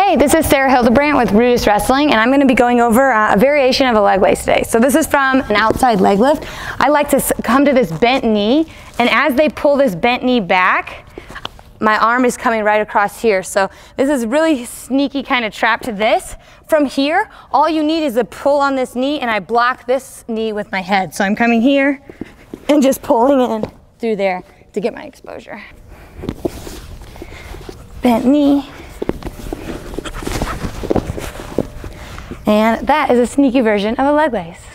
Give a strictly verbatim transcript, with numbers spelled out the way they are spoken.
Hey, this is Sarah Hildebrandt with RUDIS Wrestling, and I'm going to be going over uh, a variation of a leg raise today. So this is from an outside leg lift. I like to come to this bent knee, and as they pull this bent knee back, my arm is coming right across here. So this is really sneaky kind of trap to this. From here, all you need is a pull on this knee, and I block this knee with my head. So I'm coming here and just pulling in through there to get my exposure. Bent knee. And that is a sneaky version of a leg raise.